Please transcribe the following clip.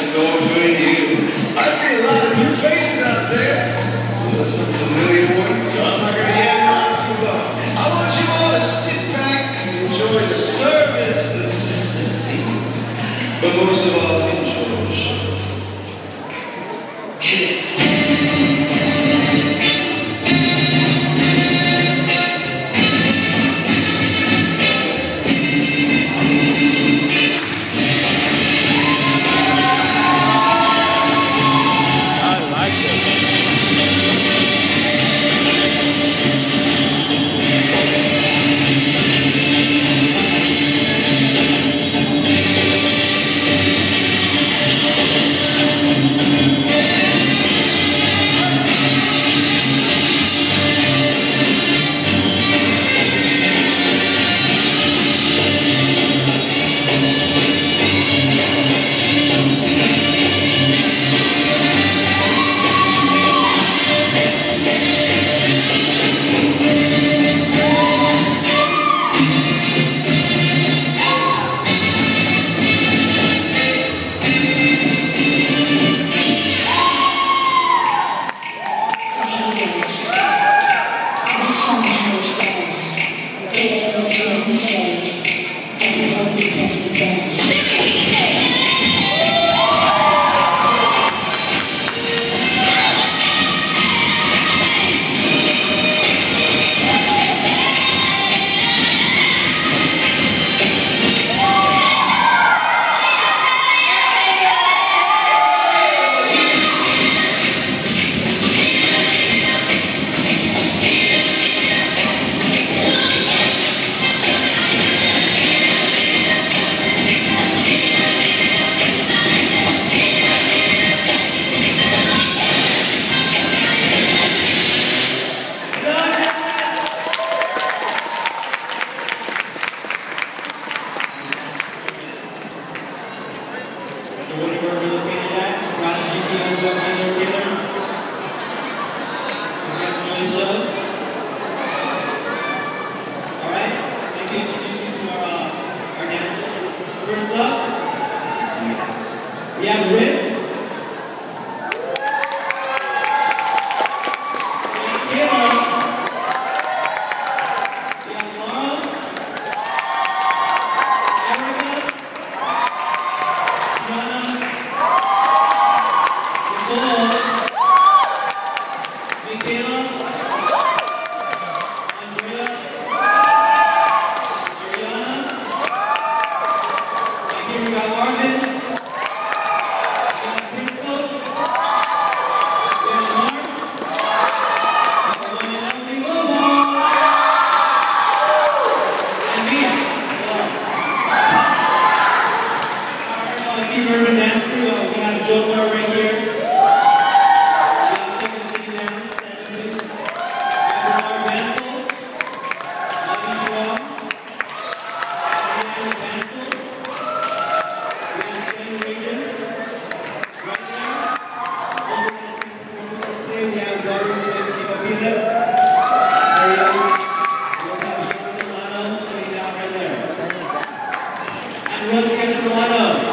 store between you. I see a lot of new faces out there. Some familiar ones, so I'm not going to hang on too long. I want you all to sit back and enjoy the service, the sister, but most of all, enjoy the show. Hit it. We have Ritz. We have Kayla. We have Laura. Erica. Joanna. Nicole. Michaela. Andrea. Ariana. And here we got Arvin. Urban dance crew, we have Joe right here. We have Chicken sitting down, stand please. We have Lamar Bansel. Love you all. Diana Bansel. We have Jen Regis. Right there. Also, we have Robert Kivapilas. There he is. We also have Ian Milano sitting down right there. And Rosie Milano.